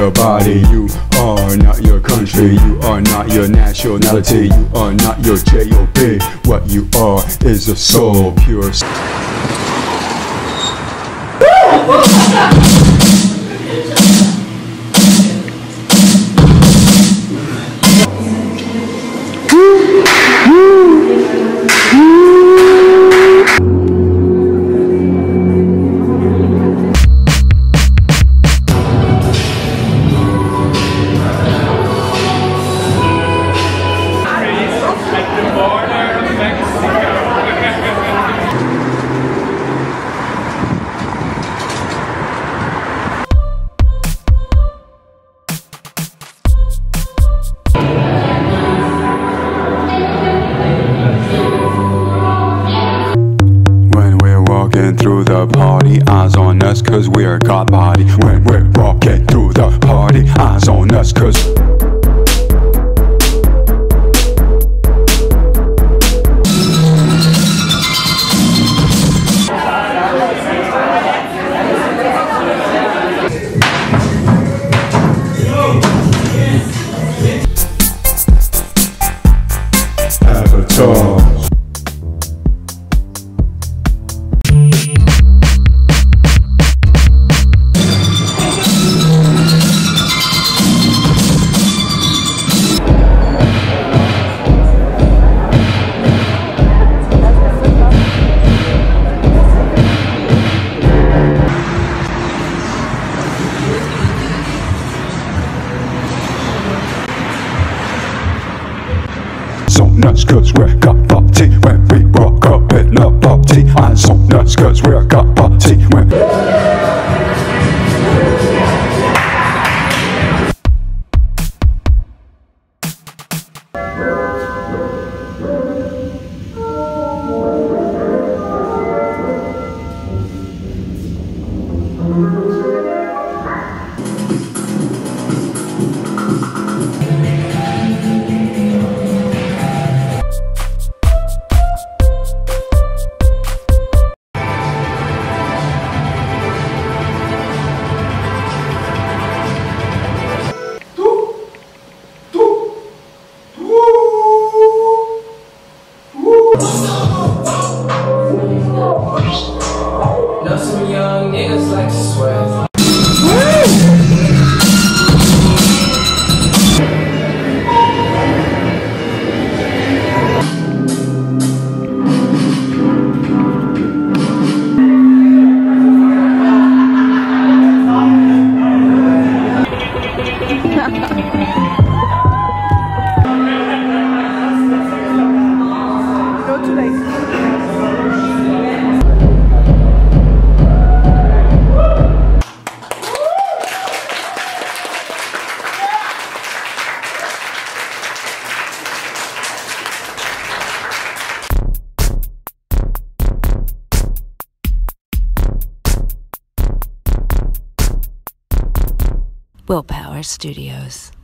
your body. You are not your country. You are not your nationality. You are not your J.O.B. What you are is a soul, pure. Through the party, eyes on us cause we're got body. When we're walking through the party, eyes on us cause Patron. Nuts cause we're got party when we walk up in a party. I'm so nuts cause we're got party when know some young niggas like to swear. Willpower Studios.